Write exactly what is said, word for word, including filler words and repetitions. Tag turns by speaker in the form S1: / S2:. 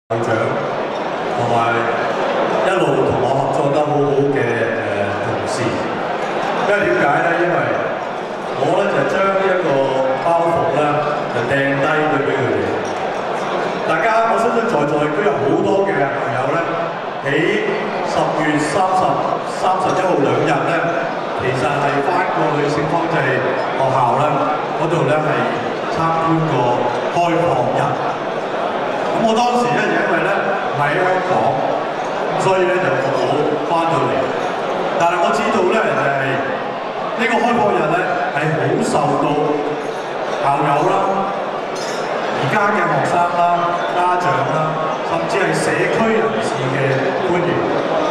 S1: 校長同埋一路同我合作得好好嘅誒同事，因為點解咧？因為我咧就將呢一個包袱咧就掟低咗俾佢哋。大家我相信在座亦都有好多嘅朋友咧，喺十月三十、三十一號兩日咧，其實係翻過去聖方濟學校咧嗰度咧係參觀過開放日。咁我當時咧，因為咧唔喺香港，所以咧就冇翻到嚟。但係我知道咧，就係呢個開放日咧係好受到校友啦、而家嘅學生啦、家長啦，甚至係社區人士嘅歡迎。